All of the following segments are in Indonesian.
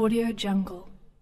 Audio Jungle.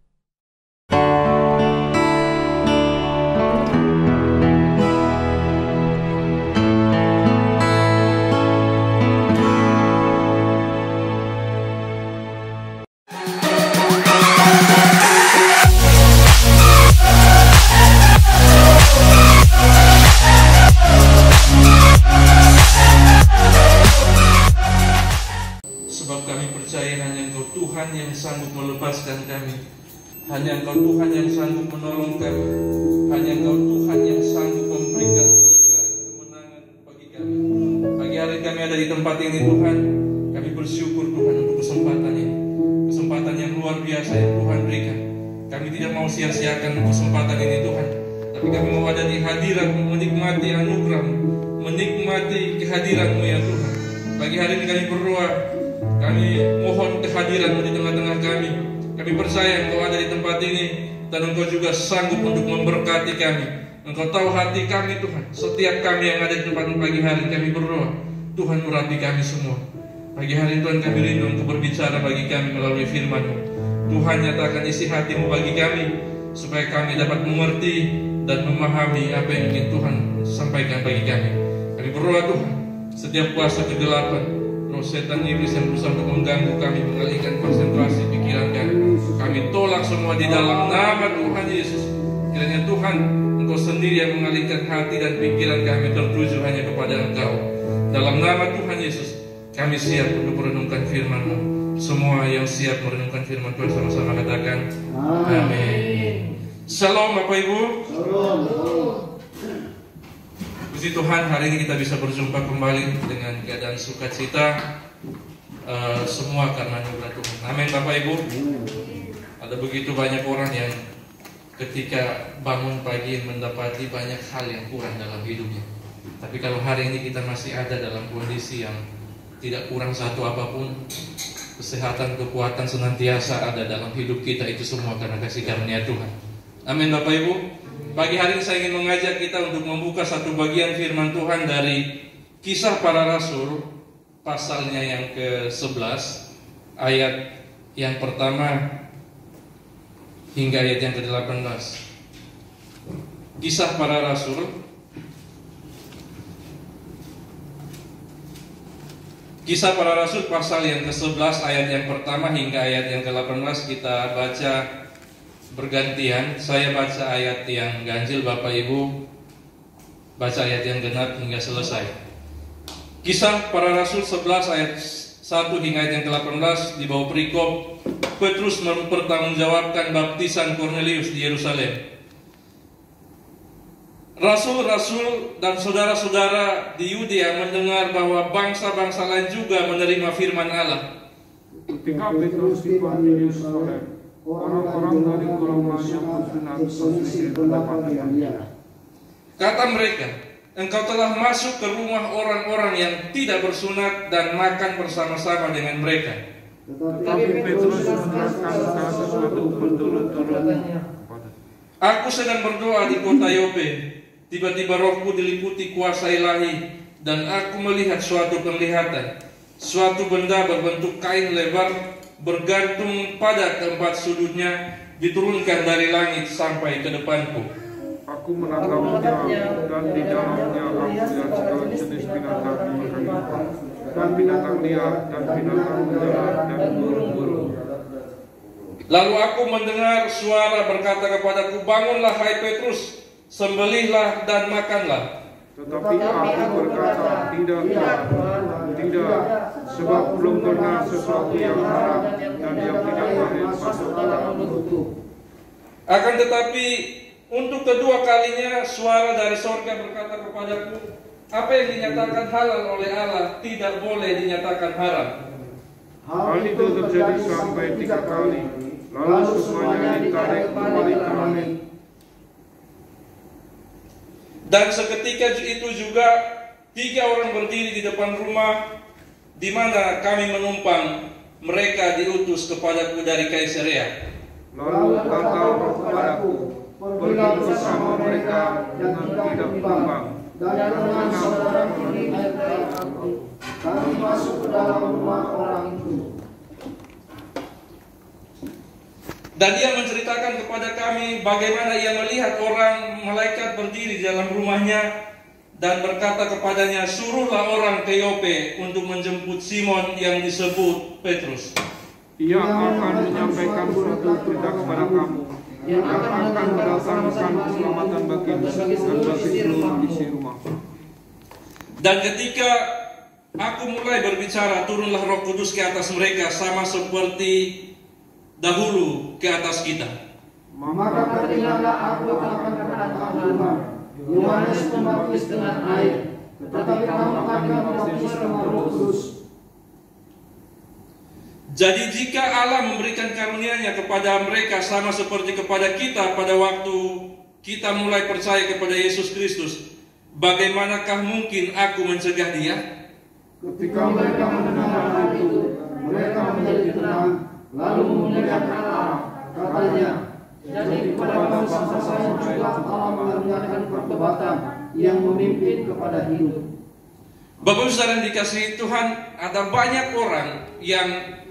Tuhan yang sanggup melepaskan kami, hanya Engkau Tuhan yang sanggup menolong kami, hanya Engkau Tuhan yang sanggup memberikan kelegaan, kemenangan bagi kami. Pagi hari kami ada di tempat ini Tuhan, kami bersyukur Tuhan untuk kesempatan ini, kesempatan yang luar biasa yang Tuhan berikan. Kami tidak mau sia-siakan kesempatan ini Tuhan, tapi kami mau ada di hadirat-Mu, menikmati anugerah-Mu, menikmati kehadiran-Mu ya Tuhan. Pagi hari ini kami berdoa, kami mohon kehadiran-Mu di tengah-tengah kami. Kami percaya Engkau ada di tempat ini, dan Engkau juga sanggup untuk memberkati kami. Engkau tahu hati kami Tuhan. Setiap kami yang ada di tempat ini pagi hari, kami berdoa, Tuhan urapi kami semua. Pagi hari Tuhan kami rindu Engkau berbicara bagi kami melalui firman-Mu. Tuhan nyatakan isi hati-Mu bagi kami, supaya kami dapat mengerti dan memahami apa yang ingin Tuhan sampaikan bagi kami. Kami berdoa Tuhan, setiap kuasa kegelapan, roh setan iblis yang berusaha untuk mengganggu kami, mengalihkan konsentrasi pikiran kami tolak semua di dalam nama Tuhan Yesus. Kiranya Tuhan, Engkau sendiri yang mengalihkan hati dan pikiran kami tertuju hanya kepada Engkau. Dalam nama Tuhan Yesus, kami siap untuk merenungkan firman-Mu. Semua yang siap merenungkan firman Tuhan sama-sama katakan amin. Shalom Bapak Ibu. Shalom. Puji Tuhan, hari ini kita bisa berjumpa kembali dengan keadaan sukacita, semua karena anugerah Tuhan. Amin Bapak Ibu. Ada begitu banyak orang yang ketika bangun pagi mendapati banyak hal yang kurang dalam hidupnya. Tapi kalau hari ini kita masih ada dalam kondisi yang tidak kurang satu apapun, kesehatan, kekuatan senantiasa ada dalam hidup kita, itu semua karena kasih karunia Tuhan. Amin Bapak Ibu. Pagi hari ini saya ingin mengajak kita untuk membuka satu bagian firman Tuhan dari Kisah Para Rasul, pasalnya yang ke-11, ayat yang pertama hingga ayat yang ke-18. Kisah Para Rasul pasal yang ke-11 ayat yang pertama hingga ayat yang ke-18. Kita baca bergantian. Saya baca ayat yang ganjil, Bapak Ibu baca ayat yang genap hingga selesai. Kisah Para Rasul 11 ayat 1 hingga ayat yang ke-18 di bawah perikop Petrus mempertanggungjawabkan baptisan Kornelius di Yerusalem. Rasul-rasul dan saudara-saudara di Yudea mendengar bahwa bangsa-bangsa lain juga menerima firman Allah. Ketika Petrus tiba di Yerusalem, orang-orang dari golongan yang bersunat berselisih pendapat dengan dia. Kata mereka, engkau telah masuk ke rumah orang-orang yang tidak bersunat dan makan bersama-sama dengan mereka. Tetapi Petrus menerangkan sesuatu berturut-turut. Aku sedang berdoa di kota Yope. Tiba-tiba rohku diliputi kuasa ilahi, dan aku melihat suatu penglihatan. Suatu benda berbentuk kain lebar bergantung pada keempat sudutnya diturunkan dari langit sampai ke depanku. Aku menatapnya, dan di dalamnya aku melihat segala jenis binatang di hayat, dan binatang liar, dan binatang mendarat, dan burung-burung. Lalu aku mendengar suara berkata kepadaku, bangunlah hai Petrus, sembelihlah dan makanlah. Tetapi aku berkata, tidak, sebab belum pernah sesuatu yang haram dan yang tidak boleh masuk dalam mulutku. Akan tetapi untuk kedua kalinya suara dari sorga berkata kepadaku, apa yang dinyatakan halal oleh Allah tidak boleh dinyatakan haram. Hal itu terjadi sampai 3 kali, lalu semuanya ditarik kembali ke langit. Dan seketika itu juga 3 orang berdiri di depan rumah di mana kami menumpang. Mereka diutus kepadaku dari Kaisarea. Lalu kata roh kepadaku, pergi bersama mereka dengan tidak bimbang, dan mengenal orang ini baik-baik aku. Kami masuk ke dalam rumah orang itu. Dan ia menceritakan kepada kami bagaimana ia melihat orang malaikat berdiri di dalam rumahnya dan berkata kepadanya, suruhlah orang ke Yope untuk menjemput Simon yang disebut Petrus. Ia akan menyampaikan suatu berita kepada kamu yang akan mendatangkan keselamatan bagimu dan bagi seluruh isi rumah. Dan ketika aku mulai berbicara, turunlah Roh Kudus ke atas mereka sama seperti dahulu ke atas kita. Maka teringatlah aku akan perkataan Tuhan. Yohanes membaptis dengan air, tetapi kamu akan dibaptis dengan Roh Kudus. Jadi jika Allah memberikan karunia-Nya kepada mereka sama seperti kepada kita pada waktu kita mulai percaya kepada Yesus Kristus, bagaimanakah mungkin aku mencegah Dia? Ketika mereka mendengar hal itu, mereka menjadi tenang, lalu memuliakan Allah. Katanya, jadi kepada bangsa-bangsa yang juga Allah mengaruniakan pertobatan yang memimpin kepada hidup. Bapak Saudara yang dikasihi Tuhan, ada banyak orang yang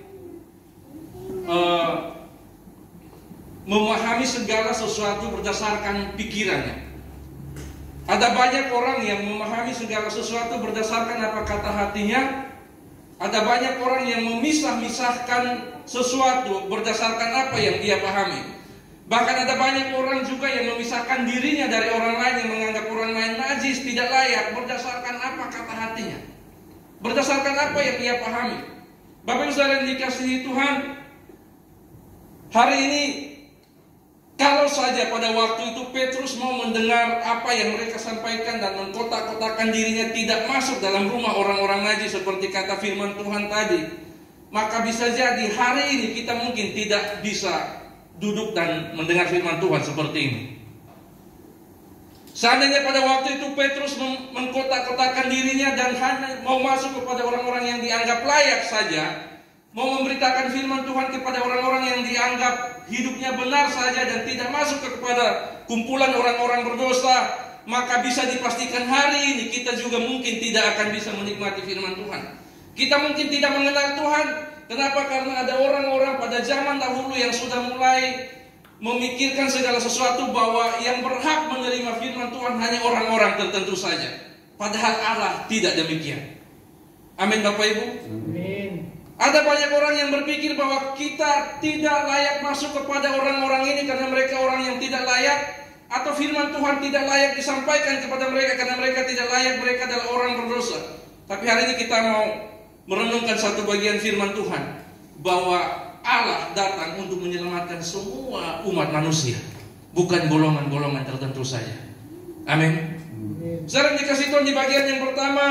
memahami segala sesuatu berdasarkan pikirannya. Ada banyak orang yang memahami segala sesuatu berdasarkan apa kata hatinya. Ada banyak orang yang memisah-misahkan sesuatu berdasarkan apa yang dia pahami. Bahkan ada banyak orang juga yang memisahkan dirinya dari orang lain, yang menganggap orang lain najis, tidak layak, berdasarkan apa kata hatinya, berdasarkan apa yang dia pahami. Bapak Ibu Saudara yang dikasihi Tuhan, hari ini kalau saja pada waktu itu Petrus mau mendengar apa yang mereka sampaikan dan mengkotak-kotakan dirinya tidak masuk dalam rumah orang-orang najis seperti kata firman Tuhan tadi, maka bisa jadi hari ini kita mungkin tidak bisa duduk dan mendengar firman Tuhan seperti ini. Seandainya pada waktu itu Petrus mengkotak-kotakan dirinya dan hanya mau masuk kepada orang-orang yang dianggap layak saja, mau memberitakan firman Tuhan kepada orang-orang yang dianggap hidupnya benar saja dan tidak masuk kepada kumpulan orang-orang berdosa, maka bisa dipastikan hari ini kita juga mungkin tidak akan bisa menikmati firman Tuhan. Kita mungkin tidak mengenal Tuhan. Kenapa? Karena ada orang-orang pada zaman dahulu yang sudah mulai memikirkan segala sesuatu bahwa yang berhak menerima firman Tuhan hanya orang-orang tertentu saja. Padahal Allah tidak demikian. Amin Bapak Ibu. Amin. Ada banyak orang yang berpikir bahwa kita tidak layak masuk kepada orang-orang ini karena mereka orang yang tidak layak, atau firman Tuhan tidak layak disampaikan kepada mereka karena mereka tidak layak, mereka adalah orang berdosa. Tapi hari ini kita mau merenungkan satu bagian firman Tuhan, bahwa Allah datang untuk menyelamatkan semua umat manusia, bukan golongan-golongan tertentu saja. Amin. Sekarang dikasih Tuhan di bagian yang pertama,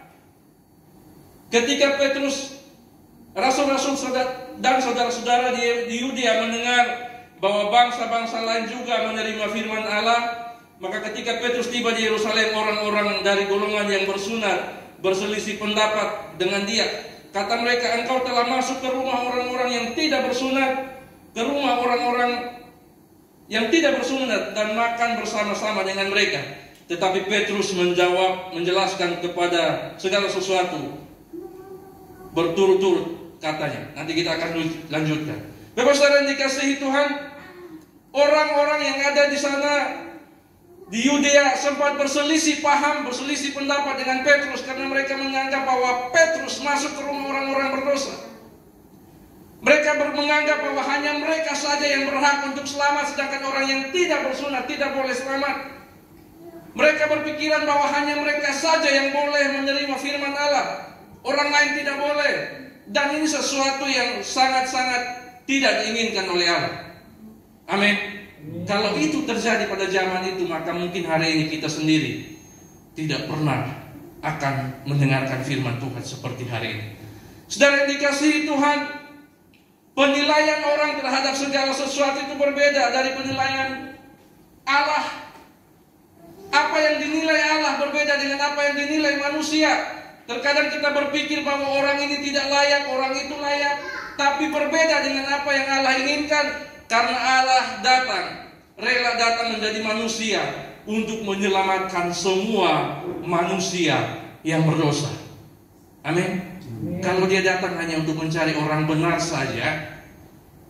ketika Petrus, rasul-rasul dan saudara-saudara di Yudea mendengar bahwa bangsa-bangsa lain juga menerima firman Allah, maka ketika Petrus tiba di Yerusalem, orang-orang dari golongan yang bersunat berselisih pendapat dengan dia. Kata mereka, engkau telah masuk ke rumah orang-orang yang tidak bersunat, ke rumah orang-orang yang tidak bersunat dan makan bersama-sama dengan mereka. Tetapi Petrus menjawab, menjelaskan kepada segala sesuatu berturut-turut katanya. Nanti kita akan lanjutkan. Bapak Saudara yang dikasihi Tuhan, orang-orang yang ada di sana di Yudea sempat berselisih paham, berselisih pendapat dengan Petrus karena mereka menganggap bahwa Petrus masuk ke rumah orang-orang berdosa. Mereka menganggap bahwa hanya mereka saja yang berhak untuk selamat, sedangkan orang yang tidak bersunat tidak boleh selamat. Mereka berpikiran bahwa hanya mereka saja yang boleh menerima firman Allah, orang lain tidak boleh. Dan ini sesuatu yang sangat-sangat tidak diinginkan oleh Allah. Amin. Kalau itu terjadi pada zaman itu, maka mungkin hari ini kita sendiri tidak pernah akan mendengarkan firman Tuhan seperti hari ini. Saudara yang dikasihi Tuhan, penilaian orang terhadap segala sesuatu itu berbeda dari penilaian Allah. Apa yang dinilai Allah berbeda dengan apa yang dinilai manusia. Terkadang kita berpikir bahwa orang ini tidak layak, orang itu layak, tapi berbeda dengan apa yang Allah inginkan. Karena Allah datang, rela datang menjadi manusia untuk menyelamatkan semua manusia yang berdosa. Amin. Kalau dia datang hanya untuk mencari orang benar saja,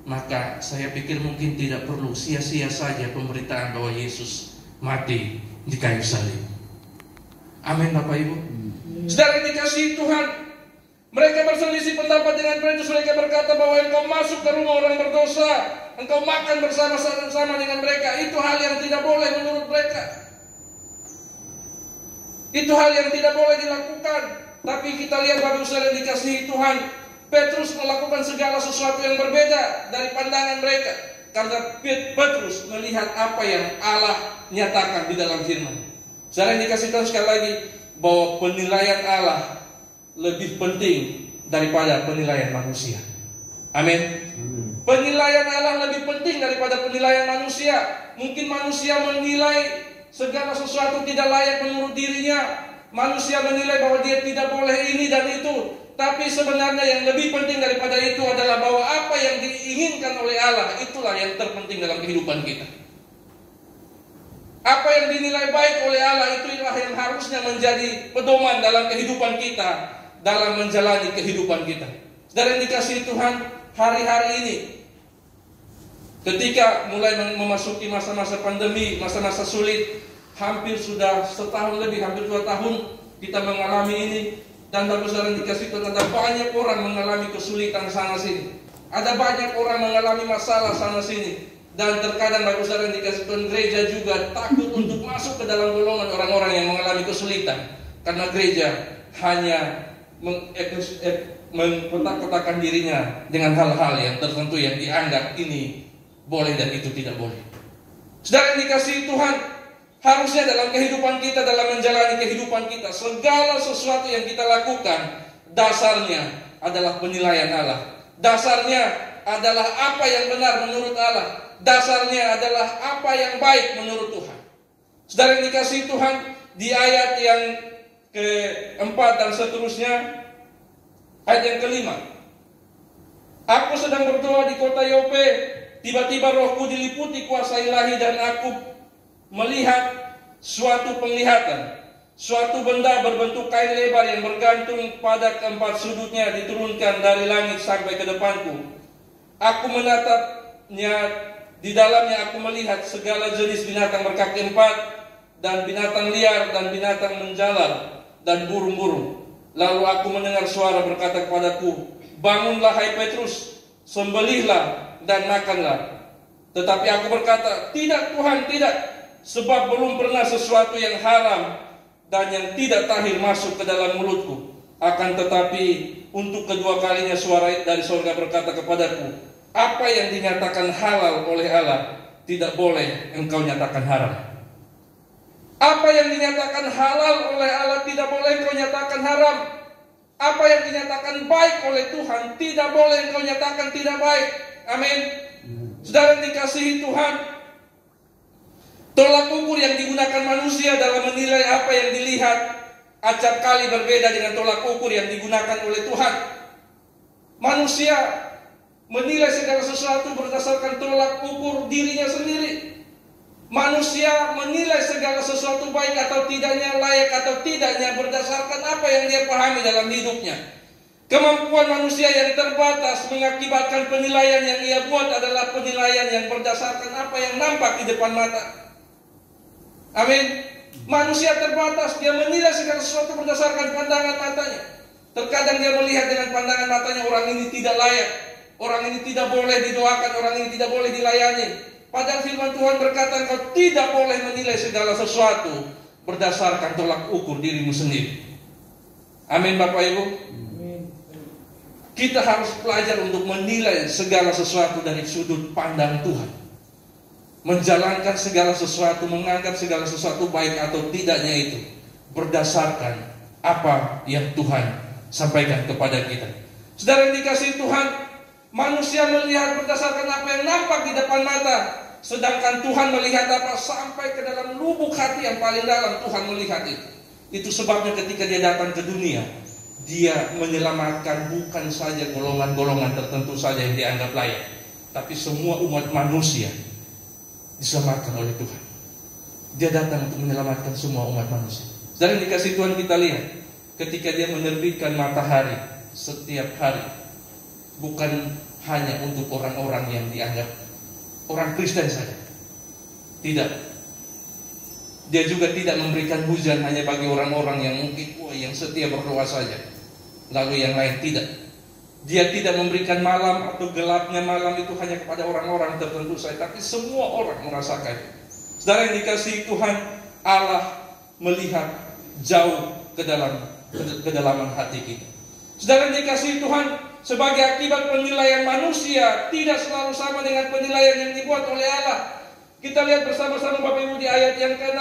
maka saya pikir mungkin tidak perlu sia-sia saja pemberitaan bahwa Yesus mati di kayu salib. Amin Bapak Ibu. Saudara yang dikasihi Tuhan, mereka berselisih pendapat dengan Petrus. Mereka berkata bahwa engkau masuk ke rumah orang berdosa, engkau makan bersama-sama dengan mereka. Itu hal yang tidak boleh menurut mereka. Itu hal yang tidak boleh dilakukan. Tapi kita lihat Bapak Saudara yang dikasihi Tuhan, Petrus melakukan segala sesuatu yang berbeda dari pandangan mereka. Karena Petrus melihat apa yang Allah nyatakan di dalam firman. Saudara yang dikasihi Tuhan, sekali lagi, bahwa penilaian Allah lebih penting daripada penilaian manusia. Amin. Penilaian Allah lebih penting daripada penilaian manusia. Mungkin manusia menilai segala sesuatu tidak layak menurut dirinya. Manusia menilai bahwa dia tidak boleh ini dan itu. Tapi sebenarnya yang lebih penting daripada itu adalah bahwa apa yang diinginkan oleh Allah, itulah yang terpenting dalam kehidupan kita. Apa yang dinilai baik oleh Allah, itulah yang harusnya menjadi pedoman dalam kehidupan kita, dalam menjalani kehidupan kita. Saudara yang dikasihi Tuhan, hari-hari ini ketika mulai memasuki masa-masa pandemi, masa-masa sulit, hampir sudah setahun lebih, hampir 2 tahun kita mengalami ini. Dan Bapak Saudara yang dikasihi Tuhan, ada banyak orang mengalami kesulitan sana sini. Ada banyak orang mengalami masalah sana sini. Dan terkadang Bapak Saudara yang dikasihi Tuhan, gereja juga takut untuk masuk ke dalam golongan orang-orang yang mengalami kesulitan. Karena gereja hanya mengkotak-kotakan dirinya dengan hal-hal yang tertentu yang dianggap ini boleh dan itu tidak boleh. Saudara yang dikasihi Tuhan, harusnya dalam kehidupan kita, dalam menjalani kehidupan kita, segala sesuatu yang kita lakukan, dasarnya adalah penilaian Allah. Dasarnya adalah apa yang benar menurut Allah. Dasarnya adalah apa yang baik menurut Tuhan. Saudara yang dikasihi Tuhan, di ayat yang keempat dan seterusnya, ayat yang kelima, aku sedang berdoa di kota Yope, tiba-tiba rohku diliputi kuasa ilahi dan aku melihat suatu penglihatan. Suatu benda berbentuk kain lebar yang bergantung pada keempat sudutnya diturunkan dari langit sampai ke depanku. Aku menatapnya. Di dalamnya aku melihat segala jenis binatang berkaki 4 dan binatang liar dan binatang menjalar dan burung-burung. Lalu aku mendengar suara berkata kepadaku, bangunlah hai Petrus, sembelihlah dan makanlah. Tetapi aku berkata, tidak Tuhan, tidak, sebab belum pernah sesuatu yang haram dan yang tidak tahir masuk ke dalam mulutku. Akan tetapi untuk kedua kalinya suara dari surga berkata kepadaku, apa yang dinyatakan halal oleh Allah tidak boleh engkau nyatakan haram. Apa yang dinyatakan halal oleh Allah tidak boleh engkau nyatakan haram. Apa yang dinyatakan baik oleh Tuhan tidak boleh engkau nyatakan tidak baik. Amin. Saudara yang dikasihi Tuhan, tolak ukur yang digunakan manusia dalam menilai apa yang dilihat acap kali berbeda dengan tolak ukur yang digunakan oleh Tuhan. Manusia menilai segala sesuatu berdasarkan tolak ukur dirinya sendiri. Manusia menilai segala sesuatu baik atau tidaknya, layak atau tidaknya berdasarkan apa yang dia pahami dalam hidupnya. Kemampuan manusia yang terbatas mengakibatkan penilaian yang ia buat adalah penilaian yang berdasarkan apa yang nampak di depan mata. Amin. Manusia terbatas, dia menilai segala sesuatu berdasarkan pandangan matanya. Terkadang dia melihat dengan pandangan matanya, orang ini tidak layak, orang ini tidak boleh didoakan, orang ini tidak boleh dilayani. Padahal firman Tuhan berkata, engkau tidak boleh menilai segala sesuatu berdasarkan tolak ukur dirimu sendiri. Amin Bapak Ibu. Kita harus belajar untuk menilai segala sesuatu dari sudut pandang Tuhan. Menjalankan segala sesuatu, menganggap segala sesuatu baik atau tidaknya itu berdasarkan apa yang Tuhan sampaikan kepada kita. Saudara yang dikasihi Tuhan, manusia melihat berdasarkan apa yang nampak di depan mata, sedangkan Tuhan melihat apa sampai ke dalam lubuk hati yang paling dalam. Tuhan melihat itu. Itu sebabnya ketika dia datang ke dunia, dia menyelamatkan bukan saja golongan-golongan tertentu saja yang dianggap layak, tapi semua umat manusia diselamatkan oleh Tuhan. Dia datang untuk menyelamatkan semua umat manusia. Dan yang dikasih Tuhan, kita lihat ketika dia menerbitkan matahari setiap hari, bukan hanya untuk orang-orang yang dianggap orang Kristen saja. Tidak. Dia juga tidak memberikan hujan hanya bagi orang-orang yang mungkin yang setia berdoa saja. Lalu yang lain tidak. Dia tidak memberikan malam atau gelapnya malam itu hanya kepada orang-orang tertentu saja, tapi semua orang merasakan. Saudara yang dikasihi Tuhan, Allah melihat jauh ke dalam kedalaman hati kita. Saudara yang dikasihi Tuhan, sebagai akibat penilaian manusia tidak selalu sama dengan penilaian yang dibuat oleh Allah. Kita lihat bersama-sama Bapak Ibu di ayat yang ke-6.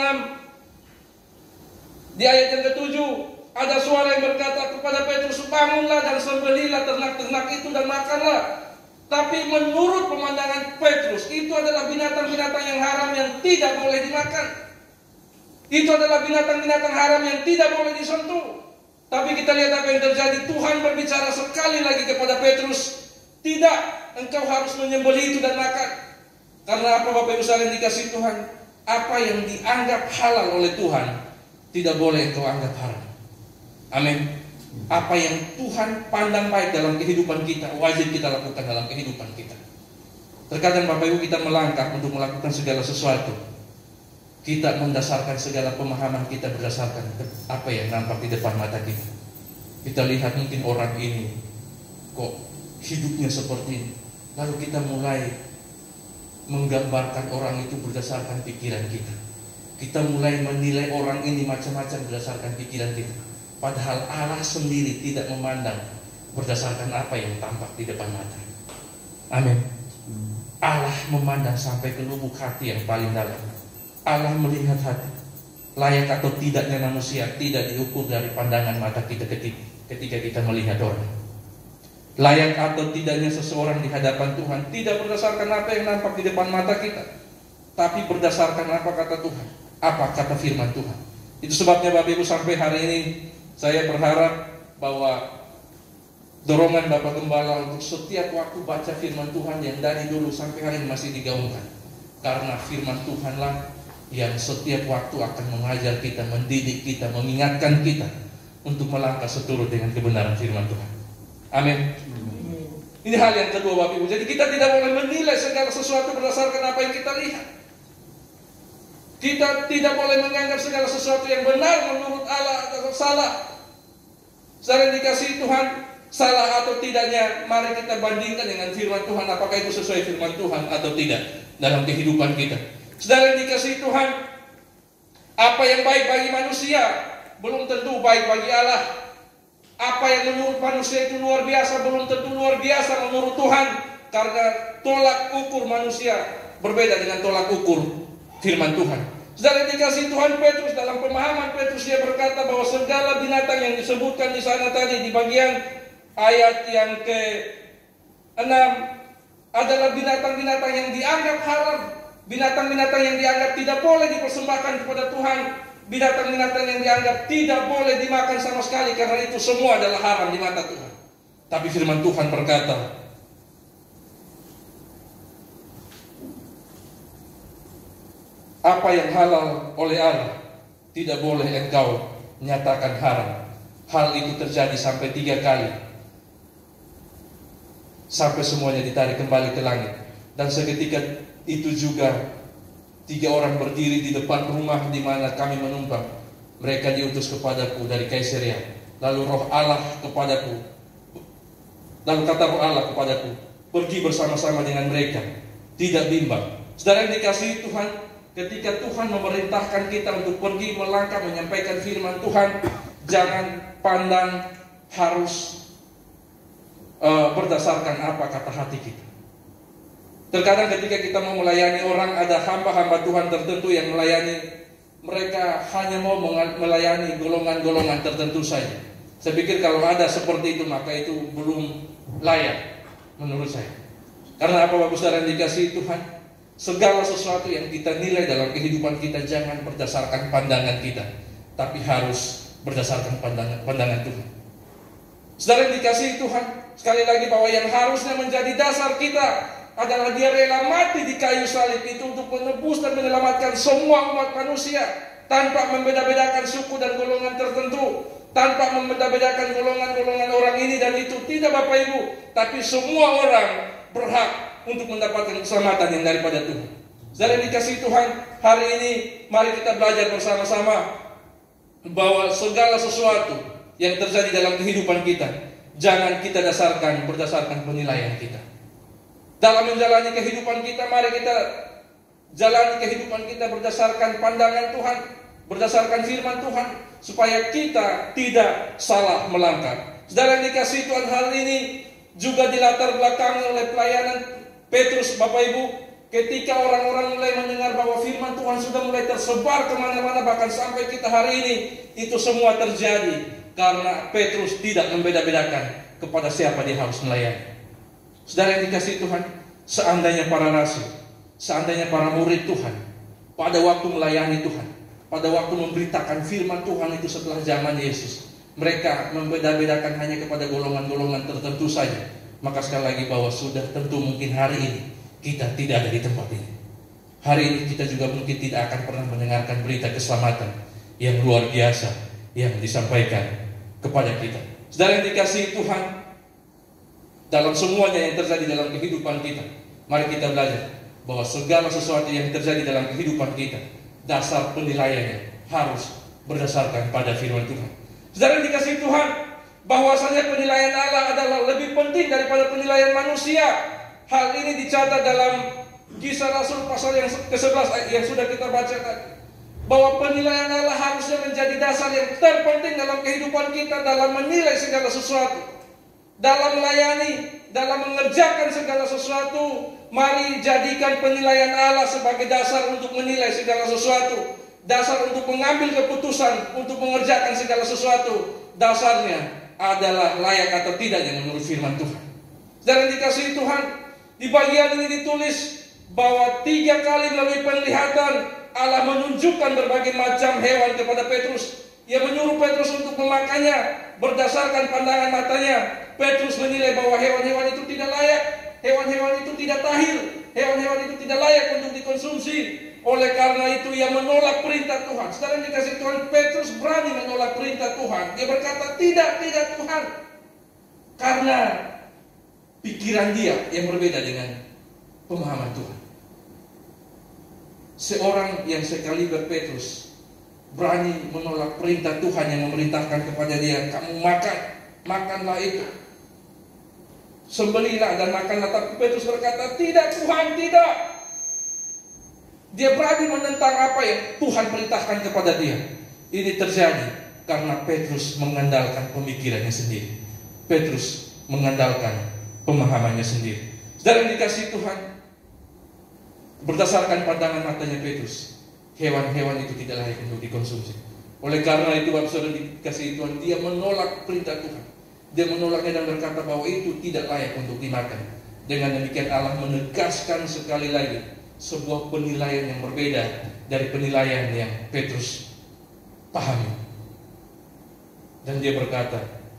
Di ayat yang ke-7 ada suara yang berkata kepada Petrus, bangunlah dan sembelihlah ternak-ternak itu dan makanlah. Tapi menurut pemandangan Petrus, itu adalah binatang-binatang yang haram yang tidak boleh dimakan. Itu adalah binatang-binatang haram yang tidak boleh disentuh. Tapi kita lihat apa yang terjadi. Tuhan berbicara sekali lagi kepada Petrus, tidak, engkau harus menyembelih itu dan makan. Karena apa Bapak Ibu sekalian dikasihi Tuhan? Apa yang dianggap halal oleh Tuhan tidak boleh engkau anggap haram. Amin. Apa yang Tuhan pandang baik dalam kehidupan kita, wajib kita lakukan dalam kehidupan kita. Terkadang Bapak Ibu kita melangkah untuk melakukan segala sesuatu. Kita mendasarkan segala pemahaman kita berdasarkan apa yang nampak di depan mata kita. Kita lihat mungkin orang ini kok hidupnya seperti ini. Lalu kita mulai menggambarkan orang itu berdasarkan pikiran kita. Kita mulai menilai orang ini macam-macam berdasarkan pikiran kita. Padahal Allah sendiri tidak memandang berdasarkan apa yang tampak di depan mata. Amin. Allah memandang sampai ke lubuk hati yang paling dalam. Allah melihat hati. Layak atau tidaknya manusia tidak diukur dari pandangan mata kita ketika kita melihat orang. Layak atau tidaknya seseorang di hadapan Tuhan tidak berdasarkan apa yang nampak di depan mata kita, tapi berdasarkan apa kata Tuhan, apa kata firman Tuhan. Itu sebabnya Bapak Ibu sampai hari ini saya berharap bahwa dorongan Bapak Gembala untuk setiap waktu baca firman Tuhan yang dari dulu sampai hari ini masih digaungkan. Karena firman Tuhanlah yang setiap waktu akan mengajar kita, mendidik kita, mengingatkan kita untuk melangkah seturut dengan kebenaran firman Tuhan. Amin. Ini hal yang kedua Bapak Ibu. Jadi kita tidak boleh menilai segala sesuatu berdasarkan apa yang kita lihat. Kita tidak boleh menganggap segala sesuatu yang benar menurut Allah atau salah. Saudara yang dikasihi Tuhan, salah atau tidaknya, mari kita bandingkan dengan firman Tuhan. Apakah itu sesuai firman Tuhan atau tidak dalam kehidupan kita. Saudara yang dikasihi Tuhan, apa yang baik bagi manusia belum tentu baik bagi Allah. Apa yang menurut manusia itu luar biasa belum tentu luar biasa menurut Tuhan. Karena tolak ukur manusia berbeda dengan tolak ukur firman Tuhan. Saudara yang dikasihi Tuhan, Petrus dalam pemahaman Petrus dia berkata bahwa segala binatang yang disebutkan di sana tadi di bagian ayat yang ke-6 adalah binatang-binatang yang dianggap haram, binatang-binatang yang dianggap tidak boleh dipersembahkan kepada Tuhan, binatang-binatang yang dianggap tidak boleh dimakan sama sekali karena itu semua adalah haram di mata Tuhan. Tapi firman Tuhan berkata, apa yang halal oleh Allah tidak boleh engkau nyatakan haram. Hal itu terjadi sampai 3 kali, sampai semuanya ditarik kembali ke langit. Dan seketika itu juga 3 orang berdiri di depan rumah di mana kami menumpang. Mereka diutus kepadaku dari Kaisaria. Lalu roh Allah kepadaku. Lalu kata roh Allah kepadaku, pergi bersama-sama dengan mereka, tidak bimbang. Saudara yang dikasihi Tuhan, ketika Tuhan memerintahkan kita untuk pergi melangkah menyampaikan firman Tuhan, jangan pandang harus berdasarkan apa kata hati kita. Terkadang ketika kita mau melayani orang, ada hamba-hamba Tuhan tertentu yang melayani, mereka hanya mau melayani golongan-golongan tertentu saja. Saya pikir kalau ada seperti itu, maka itu belum layak menurut saya. Karena apa Bapak Saudara yang dikasihi Tuhan, segala sesuatu yang kita nilai dalam kehidupan kita jangan berdasarkan pandangan kita, tapi harus berdasarkan pandangan Tuhan. Saudara yang dikasihi Tuhan, sekali lagi bahwa yang harusnya menjadi dasar kita adalah dia rela mati di kayu salib itu untuk menebus dan menyelamatkan semua umat manusia, tanpa membeda-bedakan suku dan golongan tertentu, tanpa membeda-bedakan golongan-golongan orang ini dan itu. Tidak Bapak Ibu, tapi semua orang berhak untuk mendapatkan keselamatan yang daripada Tuhan. Saudara yang dikasihi Tuhan, hari ini mari kita belajar bersama-sama bahwa segala sesuatu yang terjadi dalam kehidupan kita jangan kita berdasarkan penilaian kita. Dalam menjalani kehidupan kita, mari kita jalani kehidupan kita berdasarkan pandangan Tuhan, berdasarkan firman Tuhan, supaya kita tidak salah melangkah. Saudara yang dikasihi Tuhan, hari ini juga dilatar belakangi oleh pelayanan Petrus, Bapak Ibu, ketika orang-orang mulai mendengar bahwa firman Tuhan sudah mulai tersebar kemana-mana, bahkan sampai kita hari ini, itu semua terjadi karena Petrus tidak membeda-bedakan kepada siapa dia harus melayani. Saudara yang dikasihi Tuhan, seandainya para rasul, seandainya para murid Tuhan, pada waktu melayani Tuhan, pada waktu memberitakan firman Tuhan itu setelah zaman Yesus, mereka membeda-bedakan hanya kepada golongan-golongan tertentu saja, maka sekali lagi bahwa sudah tentu mungkin hari ini kita tidak ada di tempat ini. Hari ini kita juga mungkin tidak akan pernah mendengarkan berita keselamatan yang luar biasa yang disampaikan kepada kita. Saudara yang dikasihi Tuhan, dalam semuanya yang terjadi dalam kehidupan kita, mari kita belajar bahwa segala sesuatu yang terjadi dalam kehidupan kita, dasar penilaiannya harus berdasarkan pada firman Tuhan. Saudara yang dikasihi Tuhan, bahwasanya penilaian Allah adalah lebih penting daripada penilaian manusia. Hal ini dicatat dalam Kisah Rasul pasal yang ke-11 yang sudah kita baca tadi, bahwa penilaian Allah harusnya menjadi dasar yang terpenting dalam kehidupan kita, dalam menilai segala sesuatu, dalam melayani, dalam mengerjakan segala sesuatu. Mari jadikan penilaian Allah sebagai dasar untuk menilai segala sesuatu, dasar untuk mengambil keputusan, untuk mengerjakan segala sesuatu. Dasarnya adalah layak atau tidaknya menurut firman Tuhan. Dan dikasihi Tuhan, di bagian ini ditulis bahwa 3 kali melalui penglihatan Allah menunjukkan berbagai macam hewan kepada Petrus. Ia menyuruh Petrus untuk memakannya berdasarkan pandangan matanya. Petrus menilai bahwa hewan-hewan itu tidak layak, hewan-hewan itu tidak tahir, hewan-hewan itu tidak layak untuk dikonsumsi. Oleh karena itu ia menolak perintah Tuhan. Sekarang dikasih Tuhan, Petrus berani menolak perintah Tuhan. Dia berkata, tidak Tuhan. Karena pikiran dia yang berbeda dengan pemahaman Tuhan. Seorang yang sekaliber Petrus berani menolak perintah Tuhan yang memerintahkan kepada dia, kamu makanlah itu, sembelihlah dan makanlah. Tapi Petrus berkata, tidak Tuhan, tidak. Dia berani menentang apa yang Tuhan perintahkan kepada dia. Ini terjadi karena Petrus mengandalkan pemikirannya sendiri. Petrus mengandalkan pemahamannya sendiri. Dan yang dikasihi Tuhan, berdasarkan pandangan matanya Petrus, hewan-hewan itu tidak layak untuk dikonsumsi. Oleh karena itu, Bapak Saudara dikasihi Tuhan, dia menolak perintah Tuhan. Dia menolaknya dan berkata bahwa itu tidak layak untuk dimakan. Dengan demikian Allah menegaskan sekali lagi sebuah penilaian yang berbeda dari penilaian yang Petrus pahami. Dan dia berkata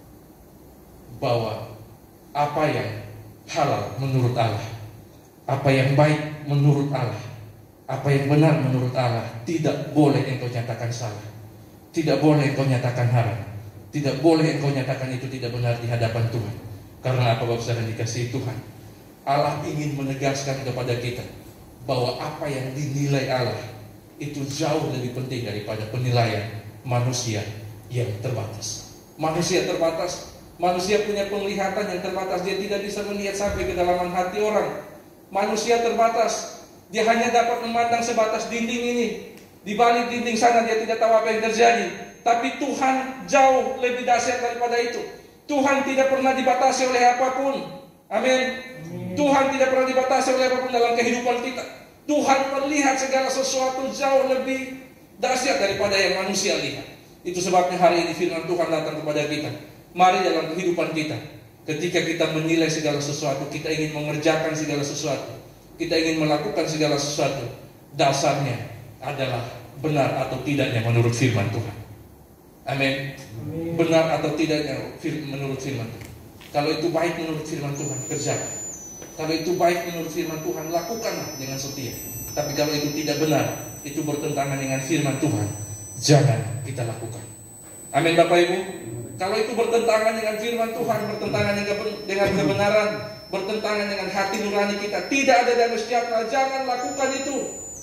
bahwa apa yang halal menurut Allah, apa yang baik menurut Allah, apa yang benar menurut Allah, tidak boleh engkau nyatakan salah, tidak boleh engkau nyatakan haram, tidak boleh engkau nyatakan itu tidak benar di hadapan Tuhan. Karena apa, Bapak Saudara dikasihi Tuhan, Allah ingin menegaskan kepada kita bahwa apa yang dinilai Allah itu jauh lebih penting daripada penilaian manusia yang terbatas. Manusia terbatas, manusia punya penglihatan yang terbatas, dia tidak bisa melihat sampai ke dalaman hati orang. Manusia terbatas, dia hanya dapat memandang sebatas dinding ini. Di balik dinding sana dia tidak tahu apa yang terjadi. Tapi Tuhan jauh lebih dahsyat daripada itu. Tuhan tidak pernah dibatasi oleh apapun. Amin. Tuhan tidak pernah dibatasi oleh apapun dalam kehidupan kita. Tuhan melihat segala sesuatu jauh lebih dahsyat daripada yang manusia lihat. Itu sebabnya hari ini firman Tuhan datang kepada kita. Mari dalam kehidupan kita, ketika kita menilai segala sesuatu, kita ingin mengerjakan segala sesuatu, kita ingin melakukan segala sesuatu, dasarnya adalah benar atau tidaknya menurut firman Tuhan. Amin. Benar atau tidaknya menurut firman Tuhan. Kalau itu baik menurut firman Tuhan, kerjakan. Kalau itu baik menurut firman Tuhan, lakukanlah dengan setia. Tapi kalau itu tidak benar, itu bertentangan dengan firman Tuhan, jangan kita lakukan. Amin Bapak Ibu. Kalau itu bertentangan dengan firman Tuhan, bertentangan dengan kebenaran, bertentangan dengan hati nurani kita, tidak ada damai sejahtera, jangan lakukan itu.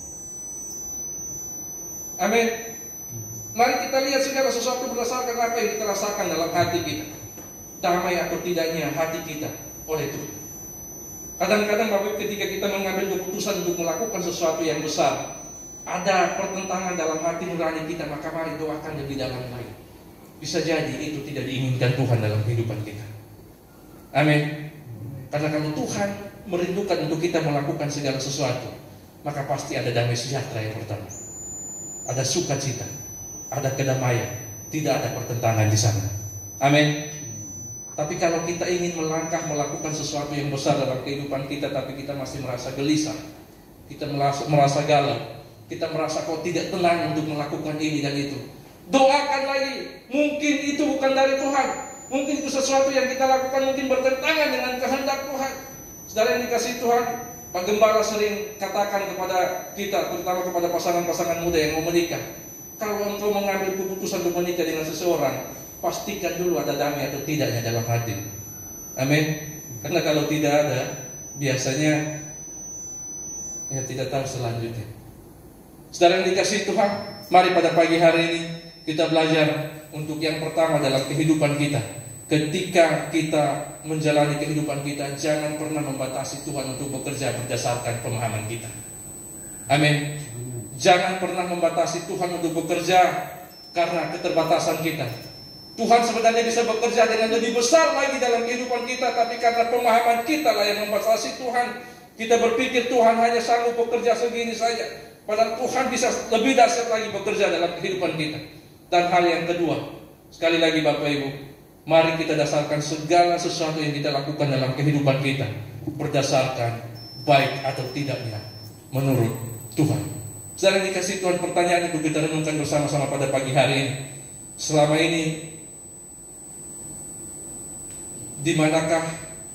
Amin. Mari kita lihat segala sesuatu berdasarkan apa yang kita rasakan dalam hati kita. Damai atau tidaknya hati kita oleh Tuhan. Kadang-kadang Bapak ketika kita mengambil keputusan untuk melakukan sesuatu yang besar, ada pertentangan dalam hati nurani kita, maka mari doakan lebih dalam lagi. Bisa jadi itu tidak diinginkan Tuhan dalam kehidupan kita. Amin. Karena kalau Tuhan merindukan untuk kita melakukan segala sesuatu, maka pasti ada damai sejahtera yang pertama. Ada sukacita, ada kedamaian, tidak ada pertentangan di sana. Amin. Tapi kalau kita ingin melangkah melakukan sesuatu yang besar dalam kehidupan kita, tapi kita masih merasa gelisah, kita merasa galau, kita merasa kok tidak tenang untuk melakukan ini dan itu, doakan lagi. Mungkin itu bukan dari Tuhan, mungkin itu sesuatu yang kita lakukan mungkin bertentangan dengan kehendak Tuhan. Saudara yang dikasihi Tuhan, Pak Gembala sering katakan kepada kita, terutama kepada pasangan-pasangan muda yang mau menikah, kalau engkau mengambil keputusan untuk menikah dengan seseorang, pastikan dulu ada damai atau tidaknya dalam hati. Amin. Karena kalau tidak ada, biasanya ya tidak tahu selanjutnya. Saudara yang dikasihi Tuhan, mari pada pagi hari ini kita belajar untuk yang pertama dalam kehidupan kita. Ketika kita menjalani kehidupan kita, jangan pernah membatasi Tuhan untuk bekerja berdasarkan pemahaman kita. Amin. Jangan pernah membatasi Tuhan untuk bekerja karena keterbatasan kita. Tuhan sebenarnya bisa bekerja dengan lebih besar lagi dalam kehidupan kita, tapi karena pemahaman kita lah yang membatasi Tuhan. Kita berpikir Tuhan hanya sanggup bekerja segini saja, padahal Tuhan bisa lebih dahsyat lagi bekerja dalam kehidupan kita. Dan hal yang kedua, sekali lagi Bapak Ibu, mari kita dasarkan segala sesuatu yang kita lakukan dalam kehidupan kita berdasarkan baik atau tidaknya menurut Tuhan. Saudara yang dikasihi Tuhan, pertanyaan itu kita renungkan bersama-sama pada pagi hari ini. Selama ini, di manakah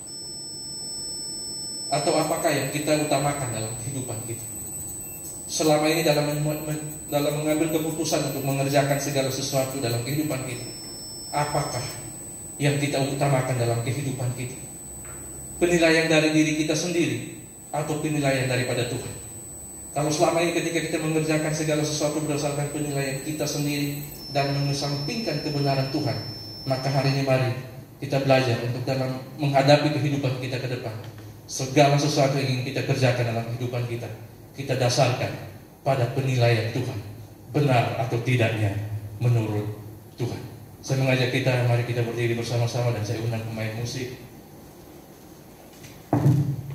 atau apakah yang kita utamakan dalam kehidupan kita? Selama ini dalam mengambil keputusan untuk mengerjakan segala sesuatu dalam kehidupan kita, apakah yang kita utamakan dalam kehidupan kita? Penilaian dari diri kita sendiri atau penilaian daripada Tuhan? Kalau selama ini ketika kita mengerjakan segala sesuatu berdasarkan penilaian kita sendiri dan mengesampingkan kebenaran Tuhan, maka hari ini mari kita belajar untuk dalam menghadapi kehidupan kita ke depan. Segala sesuatu yang ingin kita kerjakan dalam kehidupan kita, kita dasarkan pada penilaian Tuhan, benar atau tidaknya menurut Tuhan. Saya mengajak kita, mari kita berdiri bersama-sama dan saya undang pemain musik.